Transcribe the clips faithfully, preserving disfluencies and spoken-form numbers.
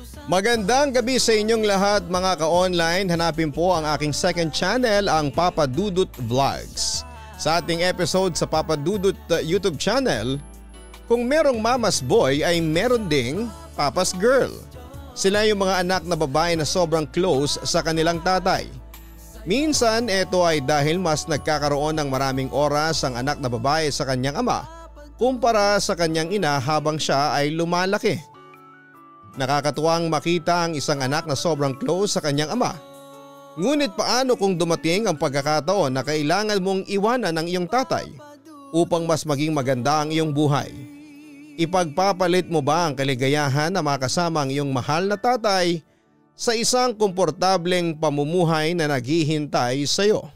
Magandang gabi sa inyong lahat mga ka-online. Hanapin po ang aking second channel, ang Papa Dudut Vlogs. Sa ating episode sa Papa Dudut YouTube channel, kung merong mama's boy ay meron ding papa's girl. Sila yung mga anak na babae na sobrang close sa kanilang tatay. Minsan ito ay dahil mas nagkakaroon ng maraming oras ang anak na babae sa kanyang ama kumpara sa kanyang ina habang siya ay lumalaki. Nakakatuwang makita ang isang anak na sobrang close sa kanyang ama. Ngunit paano kung dumating ang pagkakataon na kailangan mong iwanan ang iyong tatay upang mas maging maganda ang iyong buhay? Ipagpapalit mo ba ang kaligayahan na makasama ang iyong mahal na tatay sa isang komportableng pamumuhay na naghihintay sa iyo?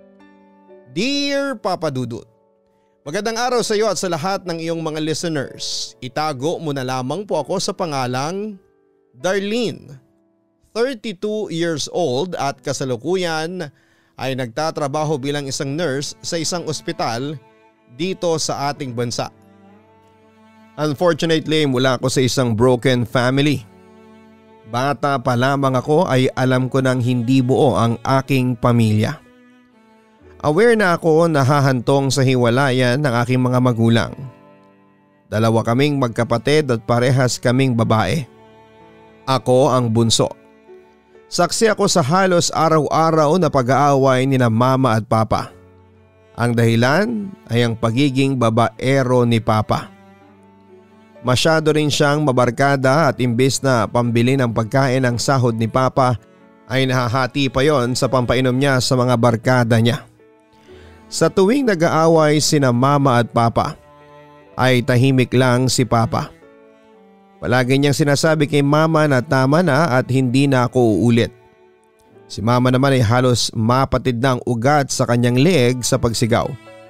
Dear Papa Dudut, magandang araw sa iyo at sa lahat ng iyong mga listeners. Itago mo na lamang po ako sa pangalang Darlene, thirty-two years old at kasalukuyan ay nagtatrabaho bilang isang nurse sa isang ospital dito sa ating bansa. Unfortunately, mula ako sa isang broken family. Bata pa lamang ako ay alam ko nang hindi buo ang aking pamilya. Aware na ako na hahantong sa hiwalayan ng aking mga magulang. Dalawa kaming magkapatid at parehas kaming babae. Ako ang bunso. Saksi ako sa halos araw-araw na pag-aaway ni na mama at papa. Ang dahilan ay ang pagiging babaero ni papa. Masyado rin siyang mabarkada at imbes na pambili ng pagkain ang sahod ni papa ay nahahati pa yon sa pampainom niya sa mga barkada niya. Sa tuwing nag-aaway sina mama at papa ay tahimik lang si papa. Palagi niyang sinasabi kay mama na tama na at hindi na ako uulit. Si mama naman ay halos mapatid na ang ugat sa kanyang leeg sa pagsigaw.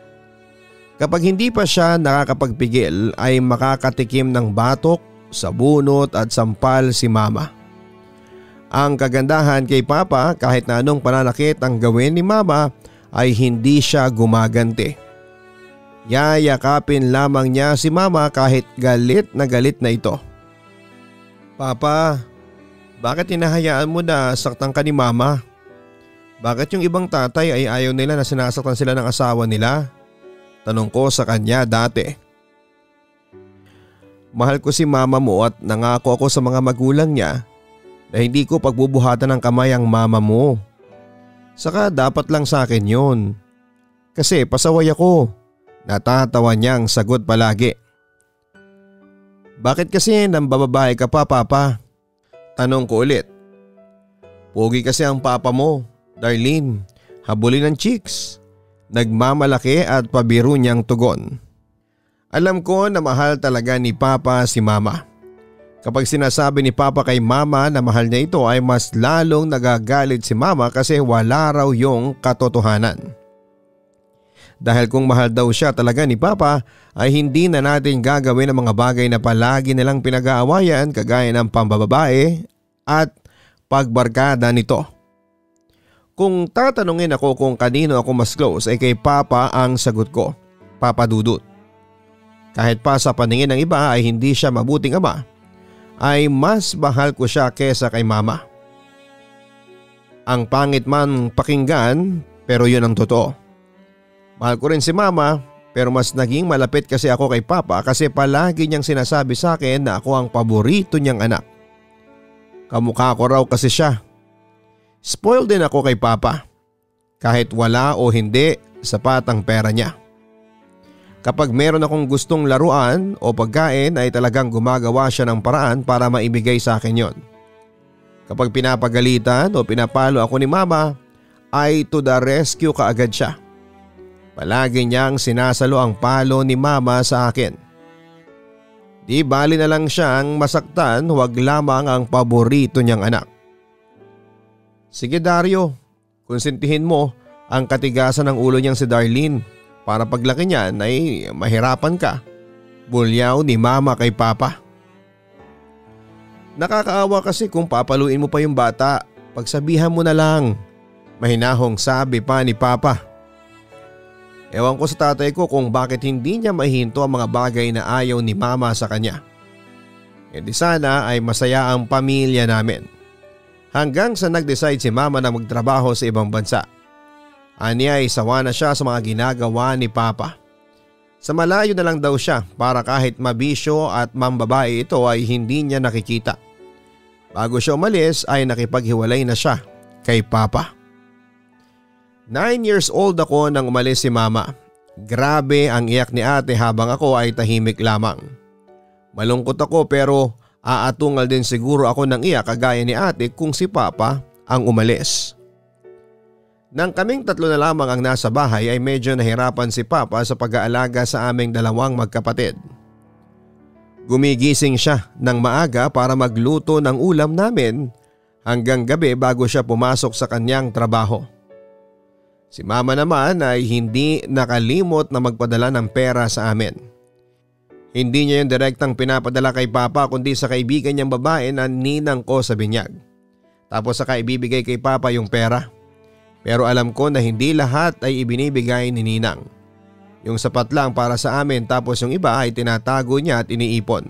Kapag hindi pa siya nakakapagpigil ay makakatikim ng batok, sabunot at sampal si mama. Ang kagandahan kay papa, kahit na anong pananakit ang gawin ni mama ay hindi siya gumaganti. Yayakapin lamang niya si mama kahit galit na galit na ito. Papa, bakit hinahayaan mo na saktan ka ni mama? Bakit yung ibang tatay ay ayaw nila na sinasaktan sila ng asawa nila? Tanong ko sa kanya dati. Mahal ko si mama mo at nangako ako sa mga magulang niya na hindi ko pagbubuhatan ng kamay ang mama mo. Saka dapat lang sa akin yun. Kasi pasaway ako. Natatawa niyang sagot palagi. Bakit kasi nang bababae ka pa, papa? Tanong ko ulit. Pogi kasi ang papa mo, Darlene. Habulin ng chicks. Nagmamalaki at pabiro niyang tugon. Alam ko na mahal talaga ni papa si mama. Kapag sinasabi ni papa kay mama na mahal niya ito ay mas lalong nagagalit si mama kasi wala raw yung katotohanan. Dahil kung mahal daw siya talaga ni papa ay hindi na natin gagawin ang mga bagay na palagi nilang pinag-aawayan kagaya ng pambababae at pagbarkada nito. Kung tatanungin ako kung kanino ako mas close ay kay papa ang sagot ko, Papa Dudut. Kahit pa sa paningin ng iba ay hindi siya mabuting ama, ay mas mahal ko siya kesa kay mama. Ang pangit man pakinggan pero yun ang totoo. Mahal ko rin si mama pero mas naging malapit kasi ako kay papa kasi palagi niyang sinasabi sa akin na ako ang paborito niyang anak. Kamukha ko raw kasi siya. Spoiled din ako kay papa. Kahit wala o hindi, sapat ang pera niya. Kapag meron akong gustong laruan o pagkain ay talagang gumagawa siya ng paraan para maibigay sa akin yon. Kapag pinapagalitan o pinapalo ako ni mama ay to the rescue kaagad siya. Palagi niyang sinasalo ang palo ni mama sa akin. Di bali na lang siyang masaktan, huwag lamang ang paborito niyang anak. Sige Dario, konsentihin mo ang katigasan ng ulo niyang si Darlene. Para paglaki niyan ay mahirapan ka. Bulyaw ni mama kay papa. Nakakaawa kasi kung papaluin mo pa yung bata. Pagsabihan mo na lang. Mahinahong sabi pa ni papa. Ewan ko sa tatay ko kung bakit hindi niya mahinto ang mga bagay na ayaw ni mama sa kanya. E di sana ay masaya ang pamilya namin. Hanggang sa nag-decide si mama na magtrabaho sa ibang bansa. Aniya ay sawa na siya sa mga ginagawa ni Papa. Sa malayo na lang daw siya para kahit mabisyo at mambabae ito ay hindi niya nakikita. Bago siya umalis ay nakipaghiwalay na siya kay Papa. Nine years old ako nang umalis si mama. Grabe ang iyak ni ate habang ako ay tahimik lamang. Malungkot ako pero aatungal din siguro ako ng iyak kagaya ni ate kung si Papa ang umalis. Nang kaming tatlo na lamang ang nasa bahay ay medyo nahirapan si Papa sa pag-aalaga sa aming dalawang magkapatid. Gumigising siya ng maaga para magluto ng ulam namin hanggang gabi bago siya pumasok sa kanyang trabaho. Si mama naman ay hindi nakalimot na magpadala ng pera sa amin. Hindi niya yung direktang pinapadala kay Papa kundi sa kaibigan niyang babae na ninang ko sa binyag. Tapos saka ibibigay kay Papa yung pera. Pero alam ko na hindi lahat ay ibinibigay ni ninang. Yung sapat lang para sa amin tapos yung iba ay tinatago niya at iniipon.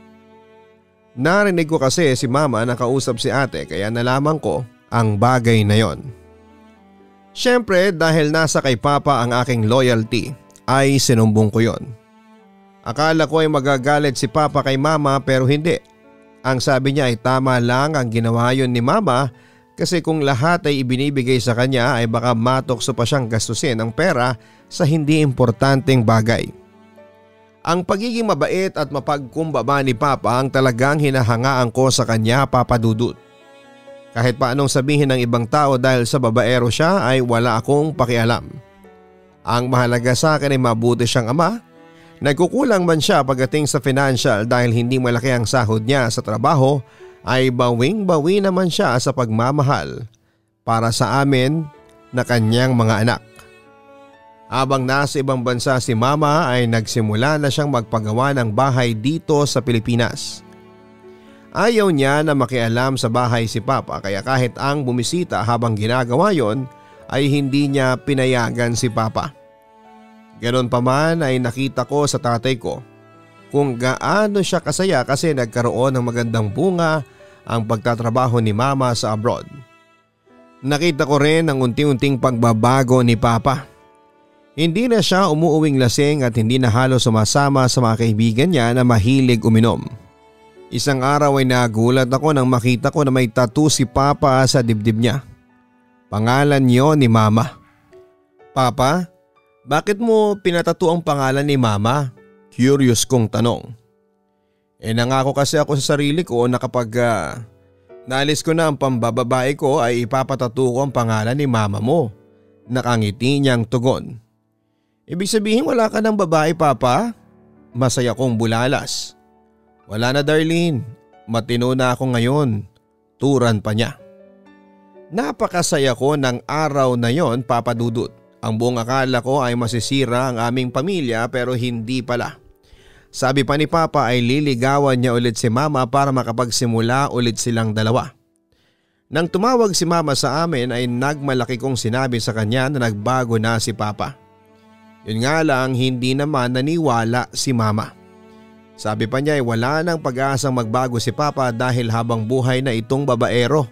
Narinig ko kasi si mama na kausap si ate kaya nalaman ko ang bagay na yon. Siyempre dahil nasa kay Papa ang aking loyalty ay sinumbong ko yon. Akala ko ay magagalit si Papa kay mama pero hindi. Ang sabi niya ay tama lang ang ginawa yon ni mama kasi kung lahat ay ibinibigay sa kanya ay baka matokso pa siyang gastusin ang pera sa hindi importanteng bagay. Ang pagiging mabait at mapagkumbaba ni Papa ang talagang hinahangaan ko sa kanya, Papa Dudut. Kahit pa anong sabihin ng ibang tao dahil sa babaero siya ay wala akong pakialam. Ang mahalaga sa akin ay mabuti siyang ama. Nagkukulang man siya pagdating sa financial dahil hindi malaki ang sahod niya sa trabaho ay bawing-bawi naman siya sa pagmamahal para sa amin na kanyang mga anak. Habang nasa ibang bansa si mama ay nagsimula na siyang magpagawa ng bahay dito sa Pilipinas. Ayaw niya na makialam sa bahay si Papa kaya kahit ang bumisita habang ginagawa yon ay hindi niya pinayagan si Papa. Ganon pa man ay nakita ko sa tatay ko kung gaano siya kasaya kasi nagkaroon ng magandang bunga ang pagtatrabaho ni mama sa abroad. Nakita ko rin ang unti-unting pagbabago ni Papa. Hindi na siya umuuwing lasing at hindi na halos sumasama sa mga kaibigan niya na mahilig uminom. Isang araw ay nagulat ako nang makita ko na may tattoo si Papa sa dibdib niya. Pangalan niyo ni Mama. Papa, bakit mo pinatattoo ang pangalan ni Mama? Curious kong tanong. Eh nangako kasi ako sa sarili ko na kapag uh, naalis ko na ang pambababae ko ay ipapatattoo ko ang pangalan ni Mama mo. Nakangiti niyang tugon. Ibig sabihin wala ka ng babae, Papa? Masaya kong bulalas. Wala na, Darlene. Matino na ako ngayon. Turan pa niya. Napakasaya ko ng araw na yon, Papa Dudut. Ang buong akala ko ay masisira ang aming pamilya pero hindi pala. Sabi pa ni Papa ay liligawan niya ulit si Mama para makapagsimula ulit silang dalawa. Nang tumawag si Mama sa amin ay nagmalaki kong sinabi sa kanya na nagbago na si Papa. Yun nga lang hindi naman naniwala si Mama. Sabi pa niya ay wala nang pag-asang magbago si Papa dahil habang buhay na itong babaero.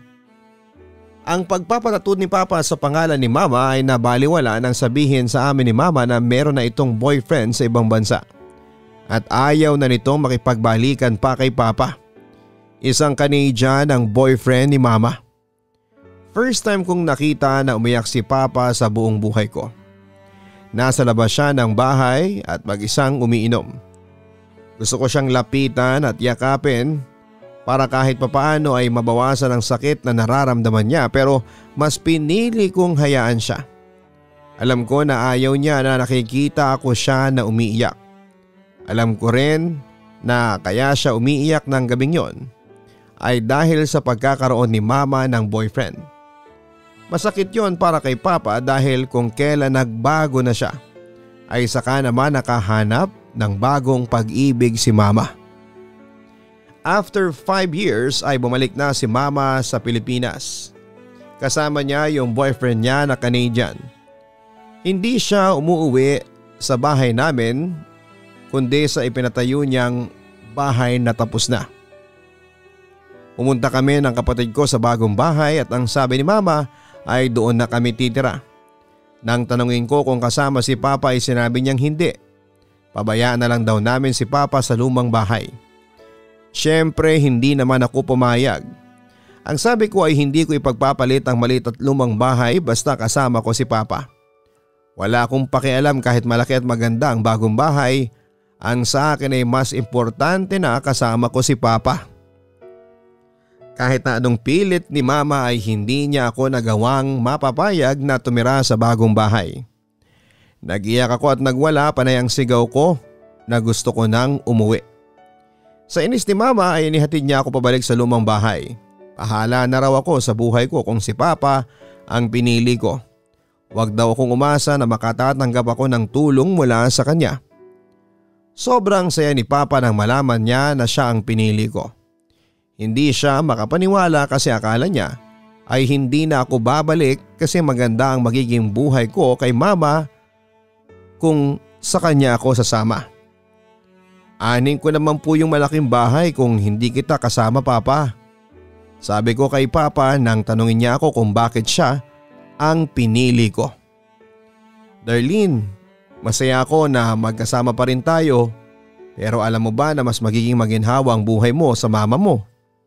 Ang pagpapatattoo ni Papa sa pangalan ni Mama ay nabaliwala nang sabihin sa amin ni Mama na meron na itong boyfriend sa ibang bansa. At ayaw na nitong makipagbalikan pa kay Papa. Isang Canadian ang boyfriend ni Mama. First time kong nakita na umiyak si Papa sa buong buhay ko. Nasa labas siya ng bahay at mag-isang umiinom. Gusto ko siyang lapitan at yakapin para kahit papaano ay mabawasan ang sakit na nararamdaman niya pero mas pinili kong hayaan siya. Alam ko na ayaw niya na nakikita ako siya na umiiyak. Alam ko rin na kaya siya umiiyak ng gabing yon ay dahil sa pagkakaroon ni Mama ng boyfriend. Masakit yon para kay Papa dahil kung kailan nagbago na siya ay saka naman nakahanap ng bagong pag-ibig si Mama. After five years ay bumalik na si Mama sa Pilipinas. Kasama niya yung boyfriend niya na Canadian. Hindi siya umuuwi sa bahay namin kundi sa ipinatayo niyang bahay na tapos na. Pumunta kami ng kapatid ko sa bagong bahay at ang sabi ni mama ay doon na kami titira. Nang tanungin ko kung kasama si Papa ay sinabi niyang hindi. Pabayaan na lang daw namin si Papa sa lumang bahay. Siyempre hindi naman ako pumayag. Ang sabi ko ay hindi ko ipagpapalit ang maliit at lumang bahay basta kasama ko si Papa. Wala akong pakialam kahit malaki at maganda ang bagong bahay. Ang sa akin ay mas importante na kasama ko si Papa. Kahit na anong pilit ni mama ay hindi niya ako nagawang mapapayag na tumira sa bagong bahay. Nagiyak ako at nagwala panay ang sigaw ko na gusto ko nang umuwi. Sa inis ni mama ay inihatid niya ako pabalik sa lumang bahay. Pahala na raw ako sa buhay ko kung si Papa ang pinili ko. Huwag daw akong umasa na makatatanggap ako ng tulong mula sa kanya. Sobrang saya ni Papa nang malaman niya na siya ang pinili ko. Hindi siya makapaniwala kasi akala niya ay hindi na ako babalik kasi maganda ang magiging buhay ko kay mama kung sa kanya ako sasama. Anin ko naman po yung malaking bahay kung hindi kita kasama, Papa. Sabi ko kay Papa nang tanungin niya ako kung bakit siya ang pinili ko. Darlene, masaya ako na magkasama pa rin tayo, pero alam mo ba na mas magiging maginhawa ang buhay mo sa mama mo?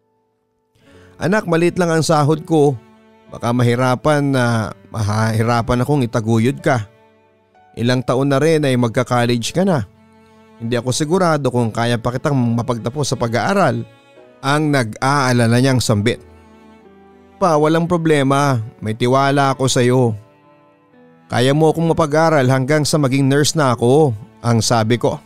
Anak, maliit lang ang sahod ko. Baka mahirapan na mahirapan akong itaguyod ka. Ilang taon na rin ay magka-college ka na. Hindi ako sigurado kung kaya pa kitang mapagtapos sa pag-aaral. Ang nag-aalala niyang sambit. Pa, walang problema. May tiwala ako sa iyo. Kaya mo akong mapag-aral hanggang sa maging nurse na ako, ang sabi ko.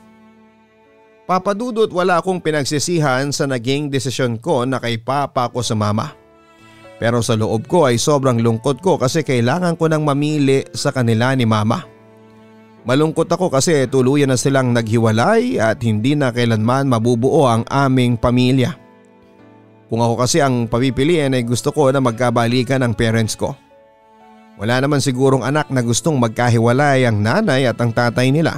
Papa Dudut, wala akong pinagsisihan sa naging desisyon ko na kay Papa ko sa mama. Pero sa loob ko ay sobrang lungkot ko kasi kailangan ko nang mamili sa kanila ni mama. Malungkot ako kasi tuluyan na silang naghiwalay at hindi na kailanman mabubuo ang aming pamilya. Kung ako kasi ang papipiliin ay gusto ko na magkabalikan ang parents ko. Wala naman sigurong anak na gustong magkahiwalay ang nanay at ang tatay nila.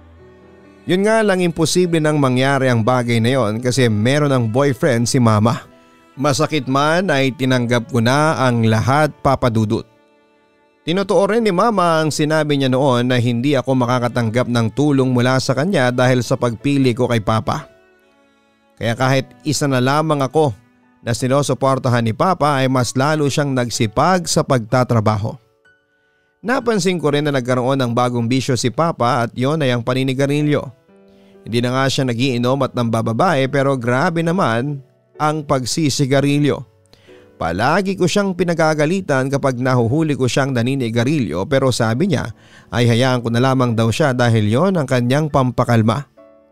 Yun nga lang, imposible nang mangyari ang bagay na yon kasi meron ng boyfriend si mama. Masakit man ay tinanggap ko na ang lahat, Papa Dudut. Tinotoo rin ni mama ang sinabi niya noon na hindi ako makakatanggap ng tulong mula sa kanya dahil sa pagpili ko kay Papa. Kaya kahit isa na lamang ako na sinusuportahan ni Papa ay mas lalo siyang nagsipag sa pagtatrabaho. Napansin ko rin na nagkaroon ng bagong bisyo si Papa at yon ay ang paninigarilyo. Hindi na nga siya nagiinom at nambababae pero grabe naman ang pagsisigarilyo. Palagi ko siyang pinagagalitan kapag nahuhuli ko siyang naninigarilyo pero sabi niya ay hayaan ko na lamang daw siya dahil yon ang kanyang pampakalma.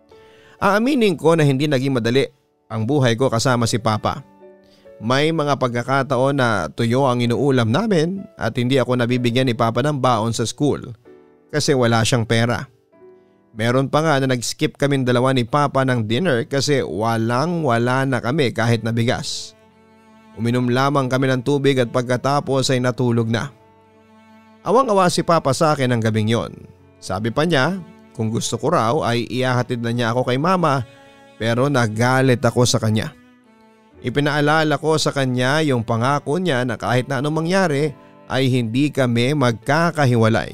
Aaminin ko na hindi naging madali ang buhay ko kasama si Papa. May mga pagkakataon na tuyo ang inuulam namin at hindi ako nabibigyan ni Papa ng baon sa school kasi wala siyang pera. Meron pa nga na nag-skip kaming dalawa ni Papa ng dinner kasi walang wala na kami kahit na bigas. Uminom lamang kami ng tubig at pagkatapos ay natulog na. Awang-awa si Papa sa akin ng gabing yon. Sabi pa niya kung gusto ko raw ay ihahatid na niya ako kay mama pero nagalit ako sa kanya. Ipinaalala ko sa kanya yung pangako niya na kahit na anong mangyari ay hindi kami magkakahiwalay.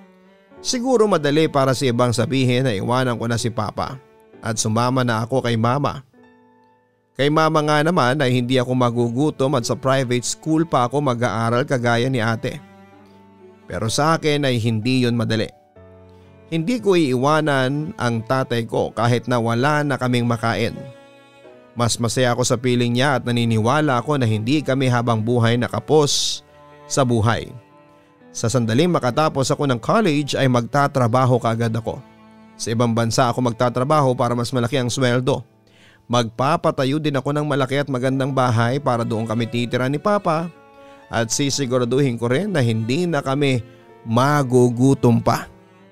Siguro madali para sa ibang sabihin na iwanan ko na si Papa at sumama na ako kay mama. Kay mama nga naman ay hindi ako magugutom at sa private school pa ako mag-aaral kagaya ni ate. Pero sa akin ay hindi yon madali. Hindi ko iiwanan ang tatay ko kahit na wala na kaming makain. Mas masaya ako sa piling niya at naniniwala ako na hindi kami habang buhay nakapos sa buhay. Sa sandaling makatapos ako ng college ay magtatrabaho kaagad ako. Sa ibang bansa ako magtatrabaho para mas malaki ang sweldo. Magpapatayo din ako ng malaki at magandang bahay para doon kami titira ni Papa at sisiguraduhin ko rin na hindi na kami magugutom pa.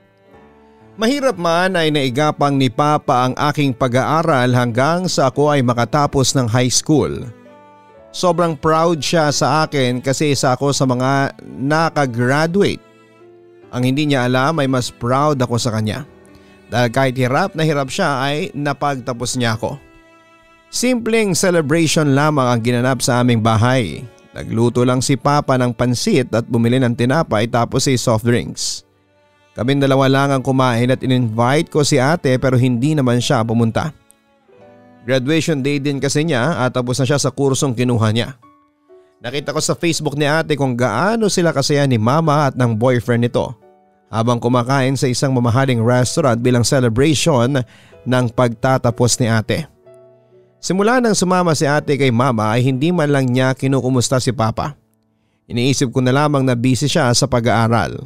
Mahirap man ay naigapang ni Papa ang aking pag-aaral hanggang sa ako ay makatapos ng high school. Sobrang proud siya sa akin kasi isa ako sa mga nakagraduate. Ang hindi niya alam ay mas proud ako sa kanya. Dahil kahit hirap na hirap siya ay napagtapos niya ako. Simpleng celebration lamang ang ginanap sa aming bahay. Nagluto lang si Papa ng pansit at bumili ng tinapay tapos ay soft drinks. Kaming dalawa lang ang kumain at in-invite ko si ate pero hindi naman siya pumunta. Graduation day din kasi niya at tapos na siya sa kursong kinuha niya. Nakita ko sa Facebook ni ate kung gaano sila kasaya ni mama at ng boyfriend nito habang kumakain sa isang mamahaling restaurant bilang celebration ng pagtatapos ni ate. Simula nang sumama si ate kay mama ay hindi man lang niya kinukumusta si Papa. Iniisip ko na lamang na busy siya sa pag-aaral.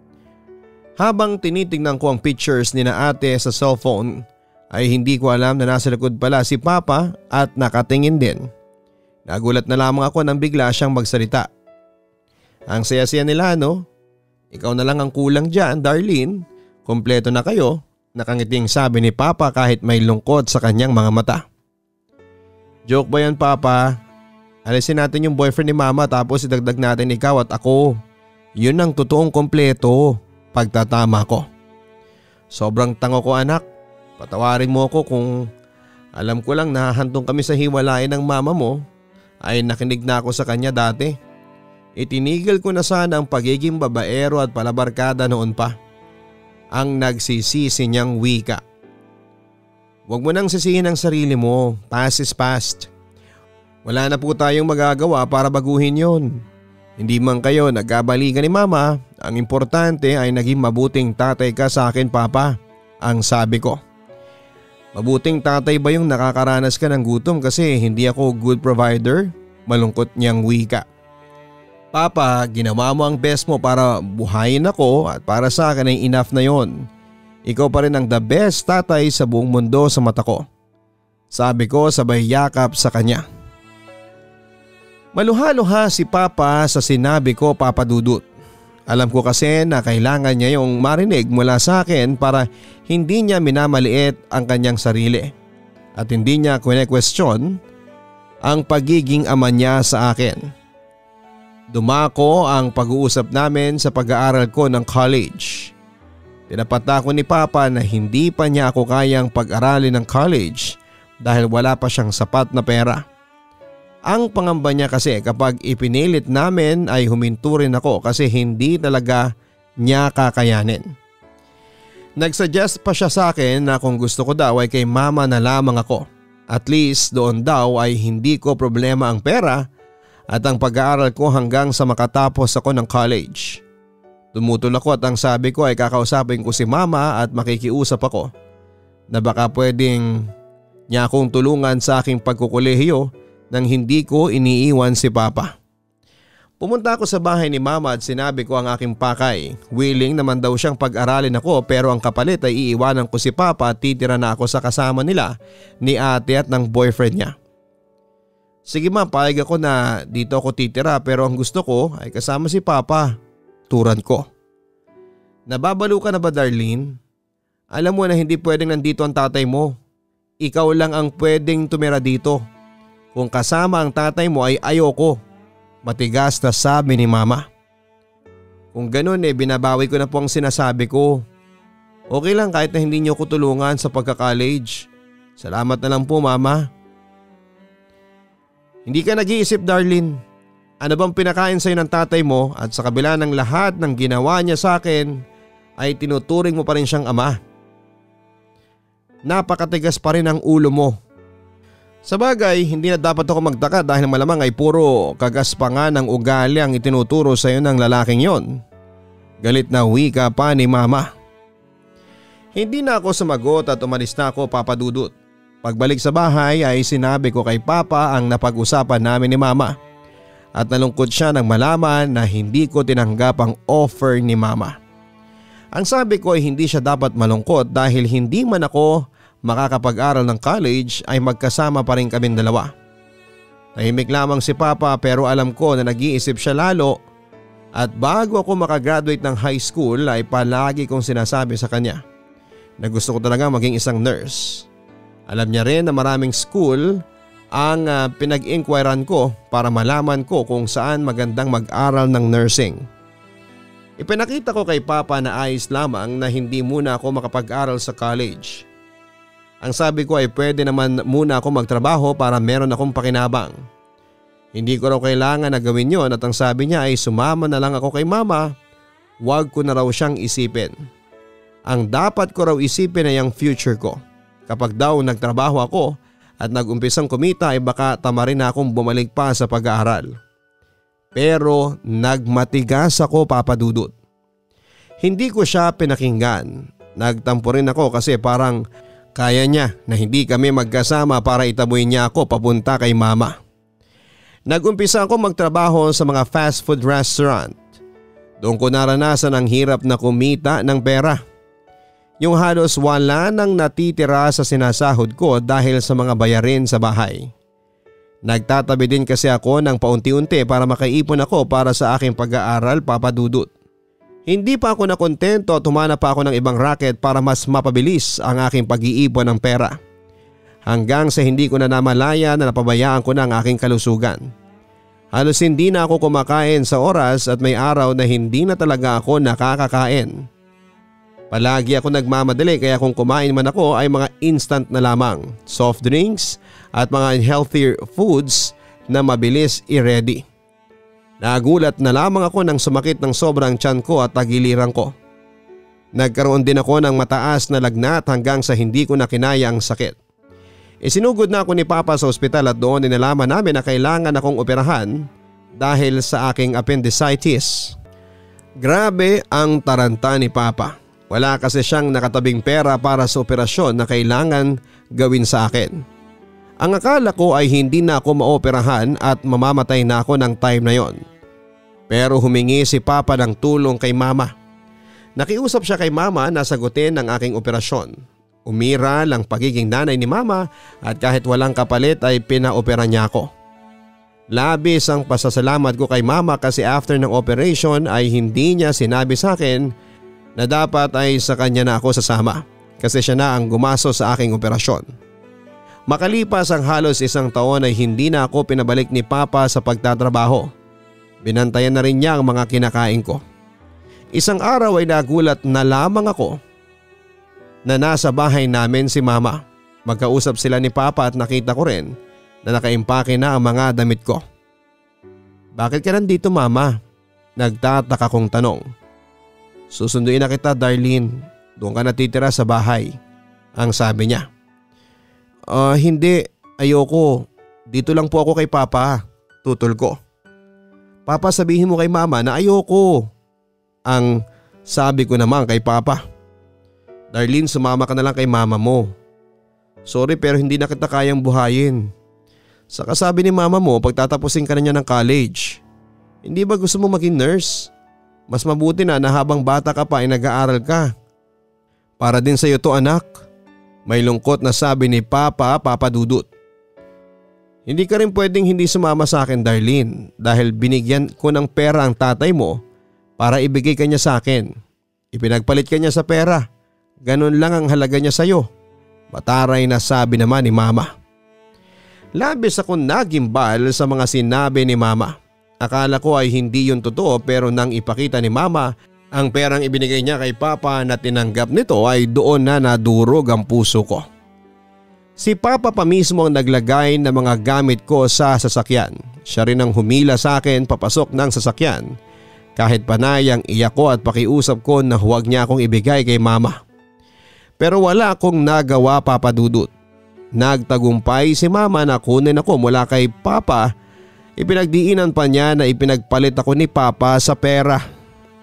Habang tinitingnan ko ang pictures ni na ate sa cellphone ay hindi ko alam na nasa likod pala si Papa at nakatingin din. Nagulat na lamang ako nang bigla siyang magsalita. Ang saya-saya nila no? Ikaw na lang ang kulang dyan, Darlene. Kompleto na kayo. Nakangiting sabi ni Papa kahit may lungkot sa kanyang mga mata. Joke ba yan Papa? Alisin natin yung boyfriend ni mama tapos idagdag natin ikaw at ako. Yun ang totoong kompleto. Pagtatama ko. Sobrang tango ko anak. Patawarin mo ako kung alam ko lang nahahantong kami sa hiwalayan ng mama mo ay nakinig na ako sa kanya dati. Itinigil ko na sana ang pagiging babaero at palabarkada noon pa. Ang nagsisisi niyang wika. Huwag mo nang sisihin ang sarili mo. Past is past. Wala na po tayong magagawa para baguhin yon. Hindi man kayo nagkabalikan ni mama, ang importante ay naging mabuting tatay ka sa akin Papa, ang sabi ko. Mabuting tatay ba yung nakakaranas ka ng gutom kasi hindi ako good provider? Malungkot niyang wika. Papa, ginawa mo ang best mo para buhayin ako at para sa akin ay enough na yon. Ikaw pa rin ang the best tatay sa buong mundo sa mata ko. Sabi ko sabay yakap sa kanya. Maluha-luha si Papa sa sinabi ko Papa Dudut. Alam ko kasi na kailangan niya yung marinig mula sa akin para hindi niya minamaliit ang kanyang sarili. At hindi niya kwene-question ang pagiging ama niya sa akin. Dumako ang pag-uusap namin sa pag-aaral ko ng college. Tinapata ko ni Papa na hindi pa niya ako kayang pag-aralin ng college dahil wala pa siyang sapat na pera. Ang pangamba niya kasi kapag ipinilit namin ay huminto rin ako kasi hindi talaga niya kakayanin. Nagsuggest pa siya sa akin na kung gusto ko daw ay kay mama na lamang ako. At least doon daw ay hindi ko problema ang pera at ang pag-aaral ko hanggang sa makatapos ako ng college. Tumutol ako at ang sabi ko ay kakausapin ko si mama at makikiusap ako na baka pwedeng niya akong tulungan sa aking pagkukolehiyo nang hindi ko iniiwan si Papa. Pumunta ako sa bahay ni mama at sinabi ko ang aking pakay. Willing naman daw siyang pag-aralin ako pero ang kapalit ay iiwanan ko si Papa at titira na ako sa kasama nila ni ate at ng boyfriend niya. Sige ma, payag ako na dito ako titira pero ang gusto ko ay kasama si Papa. Turan ko. Nababalo ka na ba Darlene? Alam mo na hindi pwedeng nandito ang tatay mo. Ikaw lang ang pwedeng tumira dito. Kung kasama ang tatay mo ay ayoko. Matigas na sabi ni mama. Kung ganun eh binabawi ko na po ang sinasabi ko. Okay lang kahit na hindi niyo ko tulungan sa pagka-college. Salamat na lang po mama. Hindi ka nag-iisip Darlene. Ano bang pinakain sa'yo ng tatay mo at sa kabila ng lahat ng ginawa niya sa akin ay tinuturing mo pa rin siyang ama? Napakatigas pa rin ang ulo mo. Sa bagay, hindi na dapat ako magtaka dahil malamang ay puro kagaspangan ng ugali ang itinuturo sa iyo ng lalaking yon. Galit na wika pa ni mama. Hindi na ako sumagot at umalis na ako Papa Dudut. Pagbalik sa bahay ay sinabi ko kay Papa ang napag-usapan namin ni mama. At nalungkot siya nang malaman na hindi ko tinanggap ang offer ni mama. Ang sabi ko ay hindi siya dapat malungkot dahil hindi man ako makakapag-aral ng college ay magkasama pa rin kaming dalawa. Tahimik lamang si Papa pero alam ko na nag-iisip siya lalo at bago ako makagraduate ng high school ay palagi kong sinasabi sa kanya na gusto ko talaga maging isang nurse. Alam niya rin na maraming school ang uh, pinag-inquiran ko para malaman ko kung saan magandang mag-aral ng nursing. Ipinakita ko kay Papa na ayos lamang na hindi muna ako makapag-aral sa college. Ang sabi ko ay pwede naman muna ako magtrabaho para meron akong pakinabang. Hindi ko raw kailangan na gawin yon at ang sabi niya ay sumama na lang ako kay mama, huwag ko na raw siyang isipin. Ang dapat ko raw isipin ay ang future ko. Kapag daw nagtrabaho ako at nag-umpisang kumita ay baka tamarin na akong bumalik pa sa pag-aaral. Pero nagmatigas ako, Papa Dudut. Hindi ko siya pinakinggan. Nagtampo rin ako kasi parang kaya niya na hindi kami magkasama para itaboy niya ako papunta kay mama. Nag-umpisa ako magtrabaho sa mga fast food restaurant. Doon ko naranasan ang hirap na kumita ng pera. Yung halos wala nang natitira sa sinasahod ko dahil sa mga bayarin sa bahay. Nagtatabi din kasi ako ng paunti-unti para makaipon ako para sa aking pag-aaral, Papa Dudut. Hindi pa ako nakontento at humanap pa ako ng ibang racket para mas mapabilis ang aking pag-iipon ng pera. Hanggang sa hindi ko na namalaya na napabayaan ko na ang aking kalusugan. Halos hindi na ako kumakain sa oras at may araw na hindi na talaga ako nakakakain. Palagi ako nagmamadali kaya kung kumain man ako ay mga instant na lamang, soft drinks at mga healthier foods na mabilis i-ready. Nagulat na lamang ako nang sumakit ng sobrang tiyan ko at tagiliran ko. Nagkaroon din ako ng mataas na lagnat hanggang sa hindi ko na kinaya ang sakit. Isinugod na ako ni Papa sa ospital at doon inalaman namin na kailangan akong operahan dahil sa aking appendicitis. Grabe ang taranta ni Papa. Wala kasi siyang nakatabing pera para sa operasyon na kailangan gawin sa akin. Ang akala ko ay hindi na ako maoperahan at mamamatay na ako ng time na yon. Pero humingi si Papa ng tulong kay Mama. Nakiusap siya kay Mama na sagutin ang aking operasyon. Umira lang pagiging nanay ni Mama at kahit walang kapalit ay pinaopera niya ako. Labis ang pasasalamat ko kay Mama kasi after ng operation ay hindi niya sinabi sa akin na dapat ay sa kanya na ako sasama kasi siya na ang gumaso sa aking operasyon. Makalipas ang halos isang taon ay hindi na ako pinabalik ni Papa sa pagtatrabaho. Binantayan na rin niya ang mga kinakain ko. Isang araw ay nagulat na lamang ako na nasa bahay namin si Mama. Magkausap sila ni Papa at nakita ko rin na nakaimpake na ang mga damit ko. Bakit ka nandito, Mama? Nagtataka kong tanong. Susunduin na kita, Darlene. Doon ka natitira sa bahay, ang sabi niya. Ah, uh, hindi. Ayoko. Dito lang po ako kay Papa. Tutol ko. Papa, sabihin mo kay Mama na ayoko. Ang sabi ko naman kay Papa. Darlene, sumama ka na lang kay Mama mo. Sorry pero hindi na kita kayang buhayin. Saka sabi ni Mama mo pagtatapusin ka na niya ng college. Hindi ba gusto mo maging nurse? Mas mabuti na na habang bata ka pa ay nag-aaral ka. Para din sa iyo to, anak. May lungkot na sabi ni Papa, Papa Dudut. Hindi ka rin pwedeng hindi sumama sa akin, Darlene, dahil binigyan ko ng pera ang tatay mo para ibigay ka niya sa akin. Ipinagpalit ka niya sa pera. Ganun lang ang halaga niya sa iyo. Mataray na sabi naman ni Mama. Labis akong nagimbal sa mga sinabi ni Mama. Akala ko ay hindi yun totoo pero nang ipakita ni Mama ang perang ibinigay niya kay Papa na tinanggap nito ay doon na nadurog ang puso ko. Si Papa pa mismo ang naglagay ng mga gamit ko sa sasakyan. Siya rin ang humila sa akin papasok ng sasakyan. Kahit panayang iyak ko at pakiusap ko na huwag niya akong ibigay kay Mama. Pero wala akong nagawa, Papa Dudut. Nagtagumpay si Mama na kunin ako mula kay Papa. Ipinagdiinan pa niya na ipinagpalit ako ni Papa sa pera.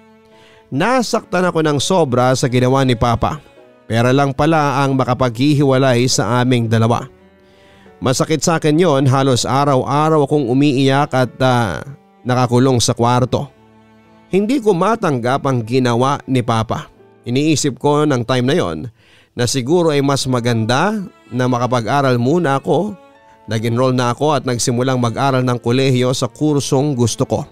Nasaktan ako ng sobra sa ginawa ni Papa. Pera lang pala ang makapaghihiwalay sa aming dalawa. Masakit sa akin yon, halos araw-araw akong umiiyak at uh, nakakulong sa kwarto. Hindi ko matanggap ang ginawa ni Papa. Iniisip ko ng time na yon na siguro ay mas maganda na makapag-aral muna ako. Nag-enroll na ako at nagsimulang mag-aral ng kolehiyo sa kursong gusto ko.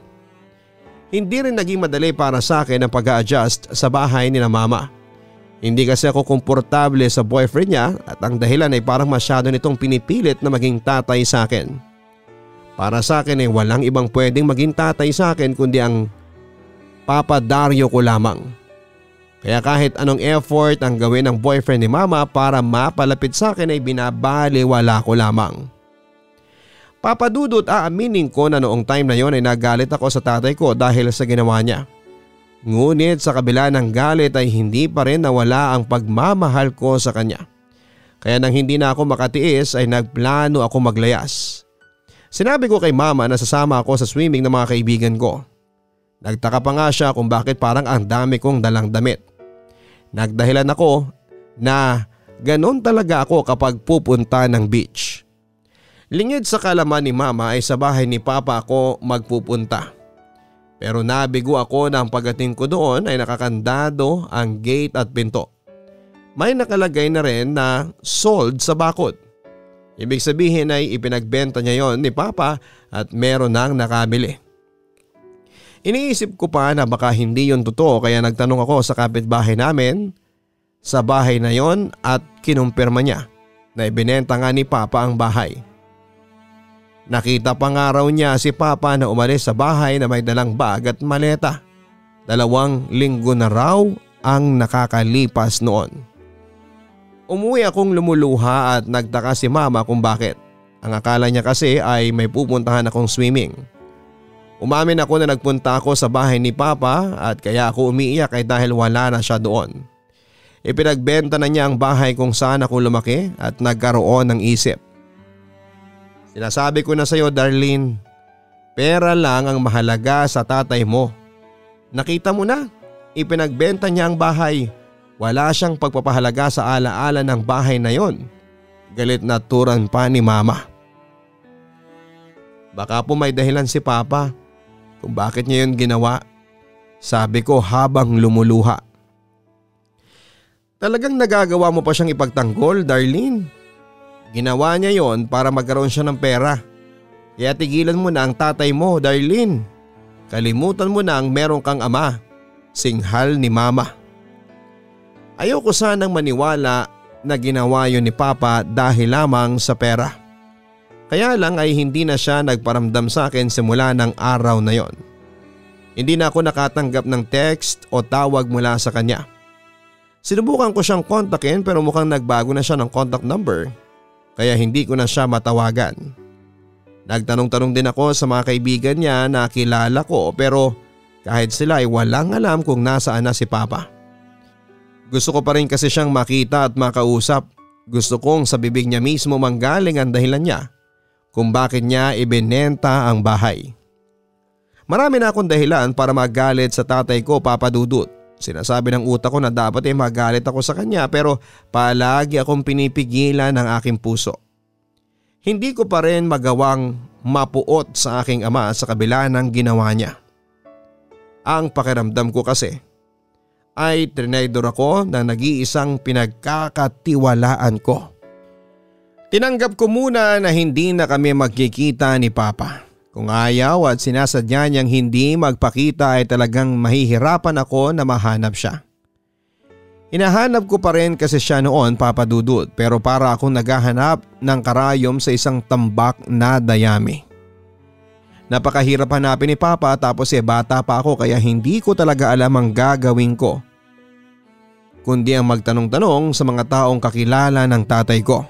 Hindi rin naging madali para sa akin ang pag-a-adjust sa bahay ni na Mama. Hindi kasi ako komportable sa boyfriend niya at ang dahilan ay parang masyado nitong pinipilit na maging tatay sa akin. Para sa akin ay walang ibang pwedeng maging tatay sa akin kundi ang Papa Dario ko lamang. Kaya kahit anong effort ang gawin ng boyfriend ni mama para mapalapit sa akin ay binabaliwala ko lamang. Papa Dudut, aaminin ko na noong time na yon ay nagalit ako sa tatay ko dahil sa ginawa niya. Ngunit sa kabila ng galit ay hindi pa rin nawala ang pagmamahal ko sa kanya. Kaya nang hindi na ako makatiis ay nagplano ako maglayas. Sinabi ko kay mama na sasama ako sa swimming ng mga kaibigan ko. Nagtaka pa nga siya kung bakit parang ang dami kong dalang damit. Nagdahilan ako na ganon talaga ako kapag pupunta ng beach. Lingid sa kalaman ni mama ay sa bahay ni papa ako magpupunta. Pero nabigo ako na ang pagdating ko doon ay nakakandado ang gate at pinto. May nakalagay na rin na sold sa bakod. Ibig sabihin ay ipinagbenta niya yon ni papa at meron nang nakabili. Iniisip ko pa na baka hindi yon totoo kaya nagtanong ako sa kapitbahay namin sa bahay na yon at kinumpirma niya na ibinenta nga ni papa ang bahay. Nakita pa nga raw niya si papa na umalis sa bahay na may dalang bag at maleta. Dalawang linggo na raw ang nakakalipas noon. Umuwi akong lumuluha at nagtaka si mama kung bakit. Ang akala niya kasi ay may pupuntahan akong swimming. Umamin ako na nagpunta ako sa bahay ni papa at kaya ako umiiyak ay dahil wala na siya doon. Ipinagbenta na niya ang bahay kung saan ako lumaki at nagkaroon ng isip. Sinasabi ko na sa iyo, Darlene, pera lang ang mahalaga sa tatay mo. Nakita mo na, ipinagbenta niya ang bahay. Wala siyang pagpapahalaga sa alaala ng bahay na yon. Galit na turan pa ni mama. Baka po may dahilan si papa kung bakit niya yun ginawa, sabi ko habang lumuluha. Talagang nagagawa mo pa siyang ipagtanggol, Darlene. Ginawa niya yon para magkaroon siya ng pera. Kaya tigilan mo na ang tatay mo, Darlene. Kalimutan mo na ang meron kang ama, singhal ni mama. Ayoko sanang maniwala na ginawa yon ni papa dahil lamang sa pera. Kaya lang ay hindi na siya nagparamdam sa akin simula ng araw na yon. Hindi na ako nakatanggap ng text o tawag mula sa kanya. Sinubukan ko siyang kontakin pero mukhang nagbago na siya ng contact number. Kaya hindi ko na siya matawagan. Nagtanong-tanong din ako sa mga kaibigan niya na kilala ko pero kahit sila ay walang alam kung nasaan na si papa. Gusto ko pa rin kasi siyang makita at makausap. Gusto kong sa bibig niya mismo manggaling ang dahilan niya kung bakit niya ibinenta ang bahay. Marami na akong dahilan para magalit sa tatay ko, Papa Dudut. Sinasabi ng utak ko na dapat ay magalit ako sa kanya pero palagi akong pinipigilan ng aking puso. Hindi ko pa rin magawang mapuot sa aking ama sa kabila ng ginawa niya. Ang pakiramdam ko kasi ay trinidor ako na nag-iisang pinagkakatiwalaan ko. Tinanggap ko muna na hindi na kami magkikita ni Papa. Kung ayaw at sinasadya niyang hindi magpakita ay talagang mahihirapan ako na mahanap siya. Hinahanap ko pa rin kasi siya noon, Papa Dudut, pero para akong naghahanap ng karayom sa isang tambak na dayami. Napakahirap hanapin ni Papa tapos eh bata pa ako kaya hindi ko talaga alam ang gagawin ko, kundi ang magtanong-tanong sa mga taong kakilala ng tatay ko.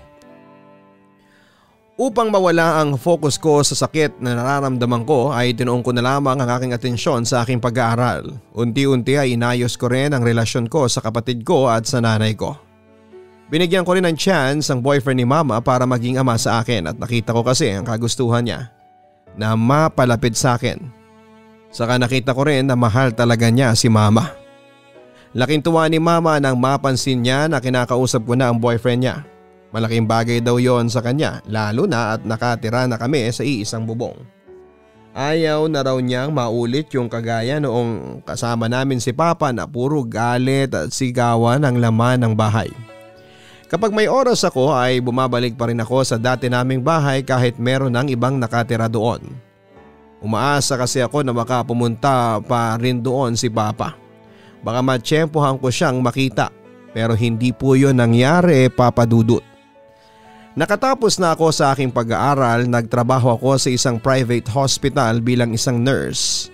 Upang mawala ang focus ko sa sakit na nararamdaman ko ay tinuon ko na lamang ang aking atensyon sa aking pag-aaral. Unti-unti ay inayos ko rin ang relasyon ko sa kapatid ko at sa nanay ko. Binigyan ko rin ng chance ang boyfriend ni mama para maging ama sa akin at nakita ko kasi ang kagustuhan niya na mapalapit sa akin. Saka nakita ko rin na mahal talaga niya si mama. Laking tuwa ni mama nang mapansin niya na kinakausap ko na ang boyfriend niya. Malaking bagay daw yon sa kanya lalo na at nakatira na kami sa iisang bubong. Ayaw na raw niyang maulit yung kagaya noong kasama namin si Papa na puro galit at sigawan ang laman ng bahay. Kapag may oras ako ay bumabalik pa rin ako sa dati naming bahay kahit meron ng ibang nakatira doon. Umaasa kasi ako na baka pumunta pa rin doon si Papa. Baka matsyempohan ko siyang makita pero hindi po yun nangyari, Papa Dudut. Nakatapos na ako sa aking pag-aaral, nagtrabaho ako sa isang private hospital bilang isang nurse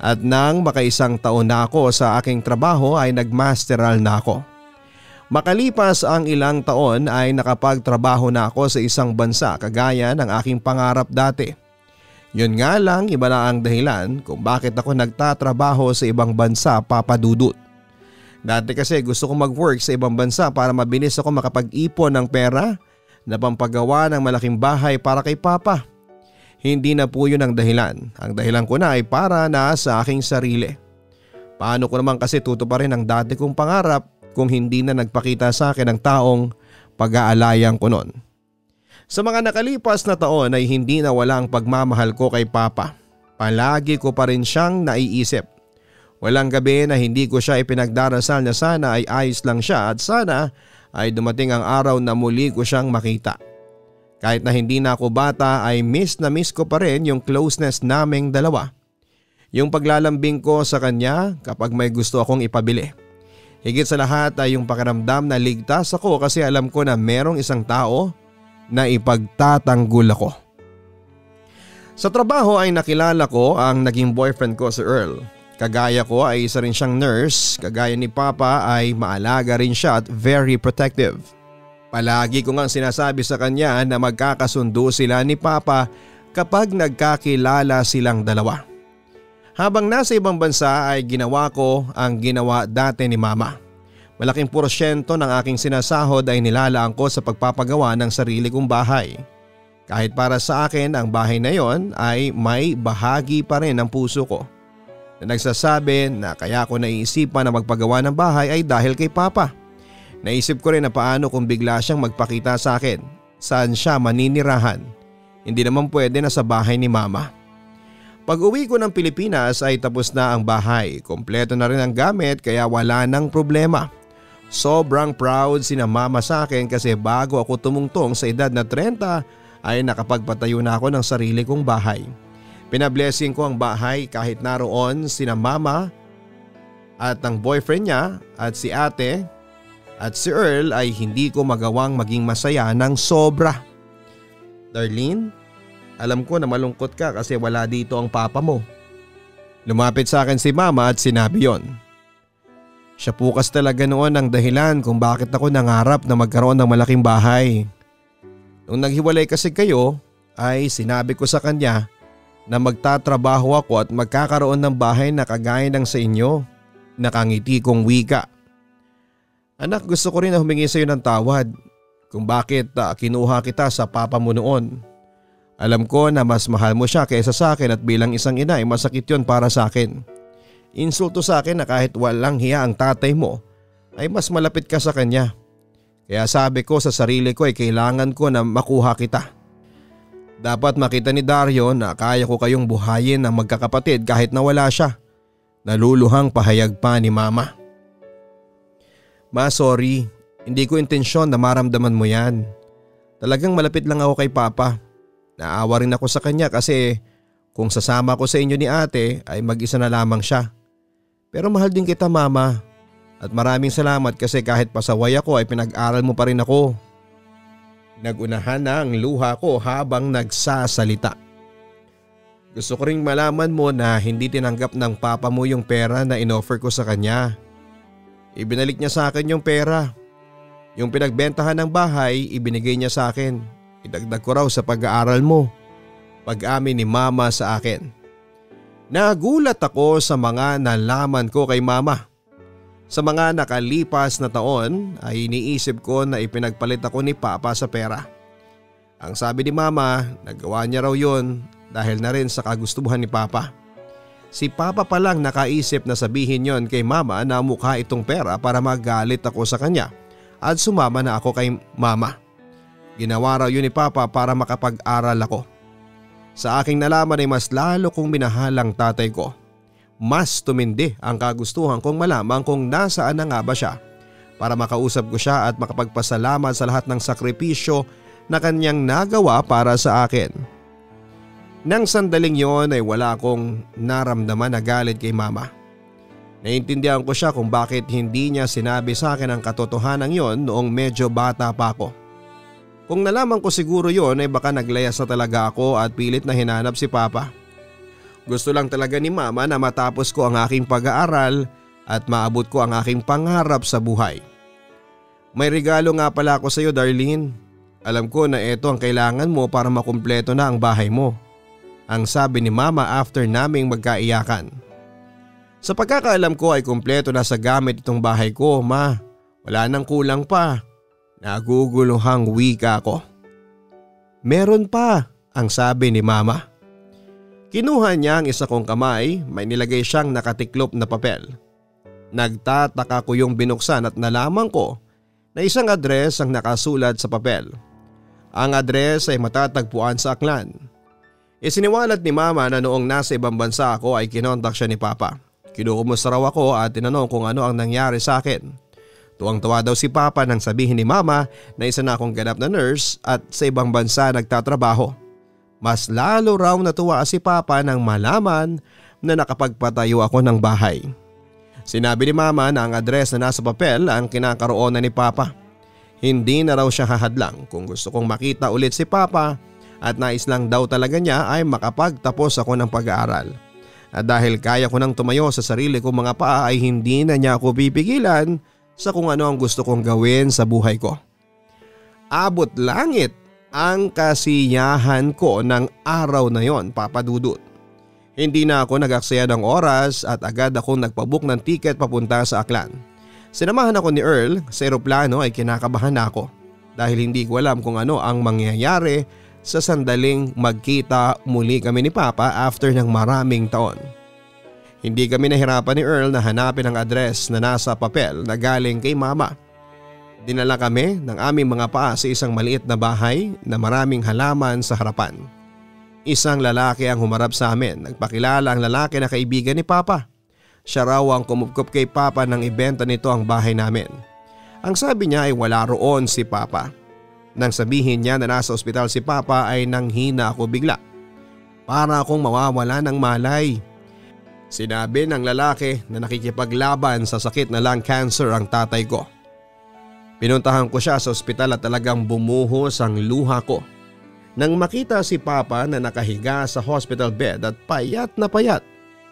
At nang makaisang taon na ako sa aking trabaho ay nagmasteral na ako. Makalipas ang ilang taon ay nakapagtrabaho na ako sa isang bansa kagaya ng aking pangarap dati. Yun nga lang, iba na ang dahilan kung bakit ako nagtatrabaho sa ibang bansa, Papa Dudut. Dati kasi gusto ko mag-work sa ibang bansa para mabilis ako makapag-ipon ng pera na pampagawa ng malaking bahay para kay Papa. Hindi na po yun ang dahilan. Ang dahilan ko na ay para na sa aking sarili. Paano ko naman kasi tutuparin ang dati kong pangarap kung hindi na nagpakita sa akin ang taong pag-aalayan ko noon. Sa mga nakalipas na taon ay hindi na wala ang pagmamahal ko kay Papa. Palagi ko pa rin siyang naiisip. Walang gabi na hindi ko siya ipinagdarasal na sana ay ayos lang siya at sana ay dumating ang araw na muli ko siyang makita. Kahit na hindi na ako bata ay miss na miss ko pa rin yung closeness naming dalawa. Yung paglalambing ko sa kanya kapag may gusto akong ipabili. Higit sa lahat ay yung pakiramdam na ligtas ako kasi alam ko na merong isang tao na ipagtatanggol ako. Sa trabaho ay nakilala ko ang naging boyfriend ko si Earl. Kagaya ko ay isa rin siyang nurse, kagaya ni Papa ay maalaga rin siya at very protective. Palagi ko ngang sinasabi sa kanya na magkakasundo sila ni Papa kapag nagkakilala silang dalawa. Habang nasa ibang bansa ay ginawa ko ang ginawa dati ni Mama. Malaking porsyento ng aking sinasahod ay nilalaan ko sa pagpapagawa ng sarili kong bahay. Kahit para sa akin ang bahay na yon ay may bahagi pa rin ng puso ko. Na nagsasabi na kaya ko naiisipan na magpagawa ng bahay ay dahil kay Papa. Naisip ko rin na paano kung bigla siyang magpakita sa akin saan siya maninirahan. Hindi naman pwede na sa bahay ni Mama. Pag uwi ko ng Pilipinas ay tapos na ang bahay. Kompleto na rin ang gamit kaya wala nang problema. Sobrang proud sina Mama sa akin kasi bago ako tumungtong sa edad na trenta ay nakapagpatayo na ako ng sarili kong bahay. Pinablessing ko ang bahay kahit naroon sina Mama at ang boyfriend niya at si ate. At si Earl ay hindi ko magawang maging masaya ng sobra. Darlene, alam ko na malungkot ka kasi wala dito ang papa mo. Lumapit sa akin si Mama at sinabi yon. Siya po kasi talaga noon ang dahilan kung bakit ako nangarap na magkaroon ng malaking bahay. Nung naghiwalay kasi kayo ay sinabi ko sa kanya na magtatrabaho ako at magkakaroon ng bahay na kagaya ng sa inyo. Nakangiti kong wika. Anak, gusto ko rin na humingi sa iyo ng tawad kung bakit uh, kinuha kita sa papa mo noon. Alam ko na mas mahal mo siya kaysa sa akin at bilang isang ina ay masakit yon para sa akin. Insulto sa akin na kahit walang hiya ang tatay mo ay mas malapit ka sa kanya. Kaya sabi ko sa sarili ko ay kailangan ko na makuha kita. Dapat makita ni Dario na kaya ko kayong buhayin ng magkakapatid kahit na wala siya. Naluluhang pahayag pa ni Mama. Ma, sorry. Hindi ko intensyon na maramdaman mo yan. Talagang malapit lang ako kay Papa. Naawa rin ako sa kanya kasi kung sasama ko sa inyo ni ate ay mag-isa na lamang siya. Pero mahal din kita, Mama. At maraming salamat kasi kahit pasaway ako ay pinag-aral mo pa rin ako. Nagunahan na ang luha ko habang nagsasalita. Gusto ko ring malaman mo na hindi tinanggap ng papa mo yung pera na inoffer ko sa kanya. Ibinalik niya sa akin yung pera. Yung pinagbentahan ng bahay, ibinigay niya sa akin. Idagdag ko raw sa pag-aaral mo. Pag-amin ni Mama sa akin. Nagulat ako sa mga nalaman ko kay Mama. Sa mga nakalipas na taon ay iniisip ko na ipinagpalit ako ni Papa sa pera. Ang sabi ni Mama, nagawa niya raw yun dahil na rin sa kagustuhan ni Papa. Si Papa pa lang nakaisip na sabihin yon kay Mama na mukha itong pera para magalit ako sa kanya at sumama na ako kay Mama. Ginawa raw yun ni Papa para makapag-aral ako. Sa aking nalaman ay mas lalo kong minahal ang tatay ko. Mas tumindi ang kagustuhan kong malaman kung nasaan na nga ba siya para makausap ko siya at makapagpasalamat sa lahat ng sakripisyo na kanyang nagawa para sa akin. Nang sandaling yon ay wala akong naramdaman na galit kay Mama. Naintindihan ko siya kung bakit hindi niya sinabi sa akin ang katotohanan yon noong medyo bata pa ako. Kung nalaman ko siguro yon ay baka naglayas na talaga ako at pilit na hinanap si Papa. Gusto lang talaga ni Mama na matapos ko ang aking pag-aaral at maabot ko ang aking pangarap sa buhay. May regalo nga pala ako sa iyo, Darlene. Alam ko na ito ang kailangan mo para makumpleto na ang bahay mo. Ang sabi ni Mama after naming magkaiyakan. Sa pagkakaalam ko ay kumpleto na sa gamit itong bahay ko, Ma. Wala nang kulang pa. Naguguluhang wika ko. Meron pa, ang sabi ni Mama. Kinuha niya ang isa kong kamay, may nilagay siyang nakatiklop na papel. Nagtataka ko yung binuksan at nalaman ko na isang address ang nakasulat sa papel. Ang address ay matatagpuan sa Aklan. Isiniwalat ni Mama na noong nasa ibang bansa ako ay kinontak siya ni Papa. Kinukumusta raw ako at tinanong kung ano ang nangyari sa akin. Tuwang-tuwa daw si Papa nang sabihin ni Mama na isa na akong ganap na nurse at sa ibang bansa nagtatrabaho. Mas lalo raw natuwa si Papa nang malaman na nakapagpatayo ako ng bahay. Sinabi ni Mama na ang address na nasa papel ang kinakaroonan ni Papa. Hindi na raw siya hahadlang kung gusto kong makita ulit si Papa at nais lang daw talaga niya ay makapagtapos ako ng pag-aaral. At dahil kaya ko nang tumayo sa sarili kong mga paa ay hindi na niya ako pipigilan sa kung ano ang gusto kong gawin sa buhay ko. Abot langit ang kasiyahan ko ng araw na yon, Papa Dudut. Hindi na ako nag-aksaya ng oras at agad akong nagpabook ng ticket papunta sa Aklan. Sinamahan ako ni Earl. Sa eroplano ay kinakabahan ako dahil hindi ko alam kung ano ang mangyayari sa sandaling magkita muli kami ni Papa after ng maraming taon. Hindi kami nahirapan ni Earl na hanapin ang address na nasa papel na galing kay Mama. Dinala kami ng aming mga paa sa isang maliit na bahay na maraming halaman sa harapan. Isang lalaki ang humarap sa amin. Nagpakilala ang lalaki na kaibigan ni Papa. Siya raw ang kumupkup kay Papa nang ibenta nito ang bahay namin. Ang sabi niya ay wala roon si Papa. Nang sabihin niya na nasa ospital si Papa ay nanghina ako bigla. Para akong mawawala ng malay. Sinabi ng lalaki na nakikipaglaban sa sakit na lung cancer ang tatay ko. Pinuntahan ko siya sa ospital at talagang bumuhos ang luha ko. Nang makita si Papa na nakahiga sa hospital bed at payat na payat.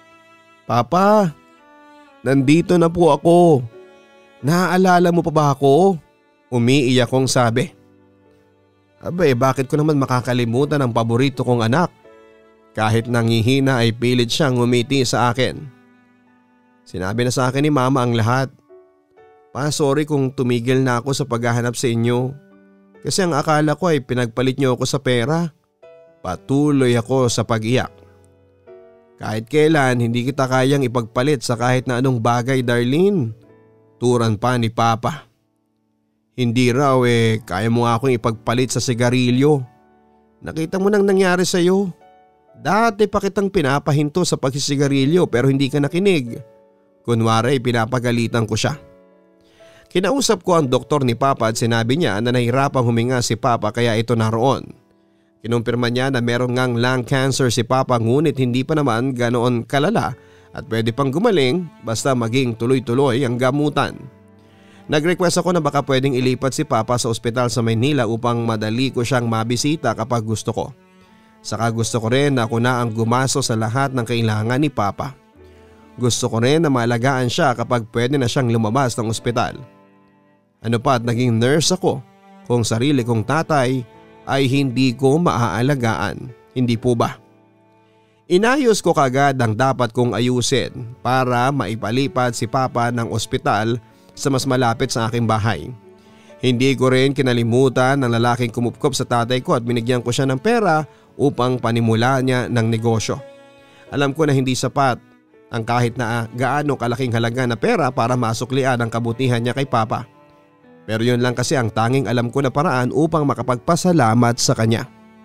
Papa, nandito na po ako. Naaalala mo pa ba ako? Umiiyak kong sabi. Abay, bakit ko naman makakalimutan ang paborito kong anak? Kahit nangihina ay pilit siyang umiti sa akin. Sinabi na sa akin ni Mama ang lahat. Pa, sorry kung tumigil na ako sa paghahanap sa inyo. Kasi ang akala ko ay pinagpalit niyo ako sa pera. Patuloy ako sa pag-iyak. Kahit kailan hindi kita kayang ipagpalit sa kahit na anong bagay, Darlene. Turan pa ni Papa. Hindi raw eh kaya mo nga akong ipagpalit sa sigarilyo. Nakita mo nang nangyari sa iyo. Dati pa kitang pinapahinto sa pagsisigarilyo pero hindi ka nakinig. Kunwari pinapagalitan ko siya. Kinausap ko ang doktor ni Papa at sinabi niya na nahirapang huminga si Papa kaya ito naroon. Kinumpirma niya na meron ngang lung cancer si Papa ngunit hindi pa naman ganoon kalala at pwede pang gumaling basta maging tuloy-tuloy ang gamutan. Nag-request ako na baka pwedeng ilipat si Papa sa ospital sa Maynila upang madali ko siyang mabisita kapag gusto ko. Saka gusto ko rin na ako na ang gumasto sa lahat ng kailangan ni Papa. Gusto ko rin na maalagaan siya kapag pwede na siyang lumabas ng ospital. Ano pa at naging nurse ako kung sarili kong tatay ay hindi ko maaalagaan, hindi po ba? Inayos ko kagad ang dapat kong ayusin para maipalipat si Papa ng ospital sa mas malapit sa aking bahay. Hindi ko rin kinalimutan ng lalaking kumupkop sa tatay ko at binigyan ko siya ng pera upang panimula niya ng negosyo. Alam ko na hindi sapat ang kahit na gaano kalaking halaga na pera para masuklian ang kabutihan niya kay Papa. Pero yun lang kasi ang tanging alam ko na paraan upang makapagpasalamat sa kanya.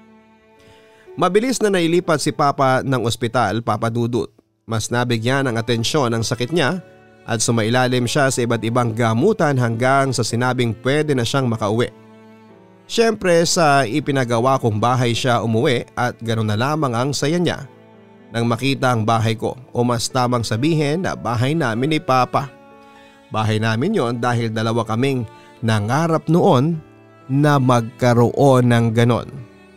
Mabilis na nailipat si Papa ng ospital, Papa Dudut. Mas nabigyan ng atensyon ang sakit niya at sumailalim siya sa iba't ibang gamutan hanggang sa sinabing pwede na siyang makauwi. Siyempre sa ipinagawa kong bahay siya umuwi at ganoon na lamang ang saya niya nang makita ang bahay ko o mas tamang sabihin na bahay namin ni Papa. Bahay namin yon dahil dalawa kaming nangarap noon na magkaroon ng ganon.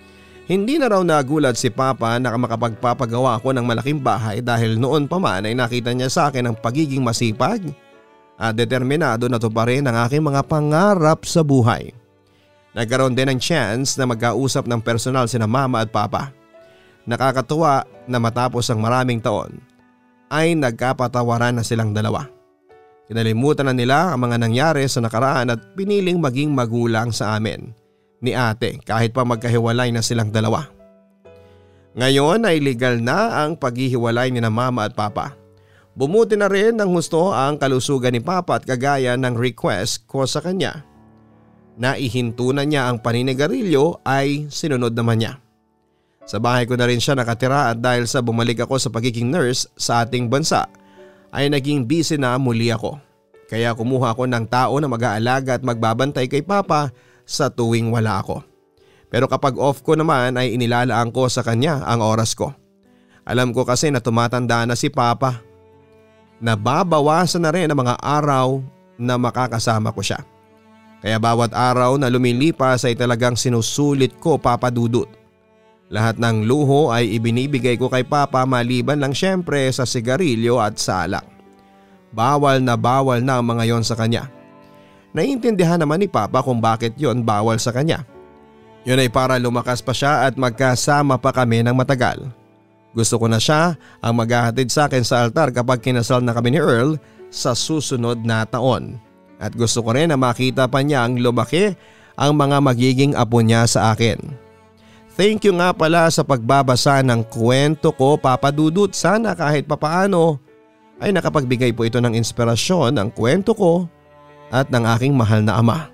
Hindi na raw nagulat si Papa na makapagpapagawa ako ng malaking bahay dahil noon pa man ay nakita niya sa akin ang pagiging masipag at determinado na tuparin ang aking mga pangarap sa buhay. Nagkaroon din ng chance na magkausap ng personal sina Mama at Papa. Nakakatuwa na matapos ang maraming taon ay nagkapatawaran na silang dalawa. Kinalimutan na nila ang mga nangyari sa nakaraan at piniling maging magulang sa amin ni ate kahit pa magkahiwalay na silang dalawa. Ngayon ay legal na ang paghihiwalay ni na Mama at Papa. Bumuti na rin ng husto ang kalusugan ni Papa at kagaya ng request ko sa kanya. Naihinto na niya ang paninigarilyo ay sinunod naman niya. Sa bahay ko na rin siya nakatira at dahil sa bumalik ako sa pagiging nurse sa ating bansa ay naging busy na muli ako. Kaya kumuha ako ng tao na mag-aalaga at magbabantay kay Papa sa tuwing wala ako. Pero kapag off ko naman ay inilalaan ko sa kanya ang oras ko. Alam ko kasi na tumatanda na si Papa. Nababawasan na rin ang mga araw na makakasama ko siya. Kaya bawat araw na lumilipas ay talagang sinusulit ko, Papa Dudut. Lahat ng luho ay ibinibigay ko kay Papa maliban lang syempre sa sigarilyo at sa alak. Bawal na bawal na ang mga yon sa kanya. Naiintindihan naman ni Papa kung bakit yon bawal sa kanya. Yun ay para lumakas pa siya at magkasama pa kami ng matagal. Gusto ko na siya ang maghahatid sa akin sa altar kapag kinasal na kami ni Earl sa susunod na taon. At gusto ko rin na makita pa niya ang lumaki ang mga magiging apo niya sa akin. Thank you nga pala sa pagbabasa ng kwento ko, Papa Dudut. Sana kahit papaano ay nakapagbigay po ito ng inspirasyon ang kwento ko at ng aking mahal na ama.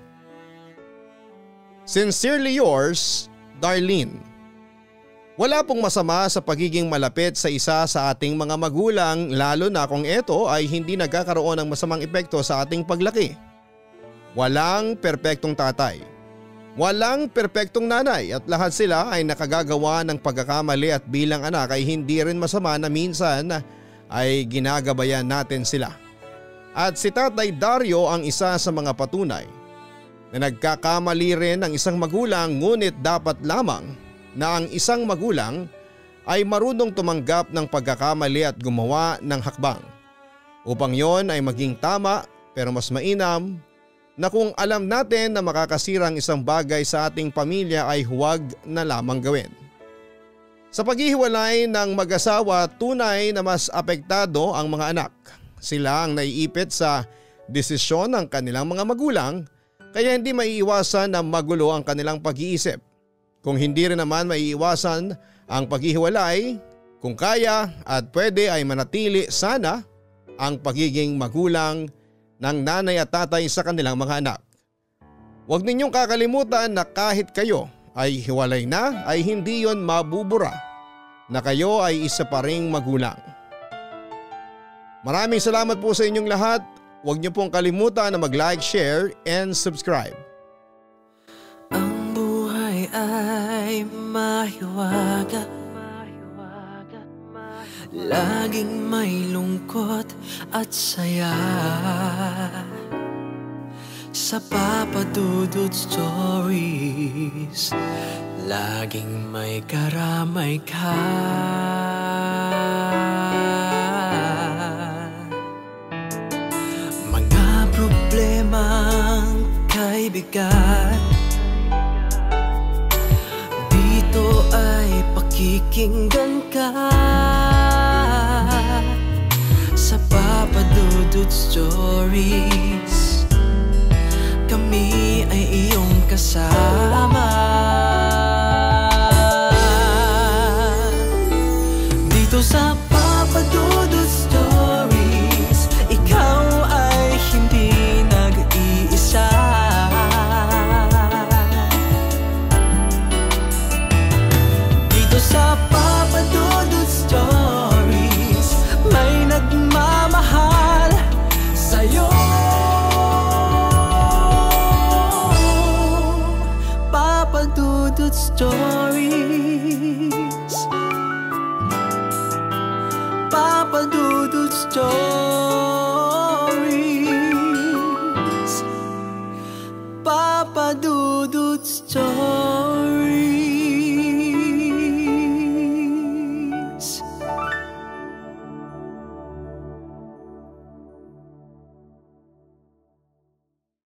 Sincerely yours, Darlene. Wala pong masama sa pagiging malapit sa isa sa ating mga magulang lalo na kung ito ay hindi nagkakaroon ng masamang epekto sa ating paglaki. Walang perpektong tatay. Walang perpektong nanay at lahat sila ay nakagagawa ng pagkakamali at bilang anak ay hindi rin masama na minsan ay ginagabayan natin sila. At si Tatay Dario ang isa sa mga patunay na nagkakamali rin ang isang magulang ngunit dapat lamang na ang isang magulang ay marunong tumanggap ng pagkakamali at gumawa ng hakbang. Upang yon ay maging tama pero mas mainam na kung alam natin na makakasira ang isang bagay sa ating pamilya ay huwag na lamang gawin. Sa paghihiwalay ng mag-asawa, tunay na mas apektado ang mga anak. Sila ang naiipit sa desisyon ng kanilang mga magulang kaya hindi maiiwasan na magulo ang kanilang pag-iisip. Kung hindi rin naman maiiwasan ang paghihiwalay, kung kaya at pwede ay manatili sana ang pagiging magulang ng nanay at tatay sa kanilang mga anak. Huwag ninyong kakalimutan na kahit kayo ay hiwalay na ay hindi yon mabubura na kayo ay isa pa ring magulang. Maraming salamat po sa inyong lahat. Huwag niyo pong kalimutan na mag-like, share, and subscribe. Ang buhay ay mahiwaga, laging may lungkot at saya. Sa Papa Dudut Stories, laging may karamay ka. Mga problemang kay bigat, dito ay pakikinggan ka. Sa Papa Dudut Stories, kami ay iyong kasama. Dito sa Papa Dudut Stories, ikaw ay hindi nag-iisa. Dito sa Papa Dudut Stories, may nagmamahal sa'yo. Papa Dudut Stories, Papa Dudut Stories, Papa Dudut Stories.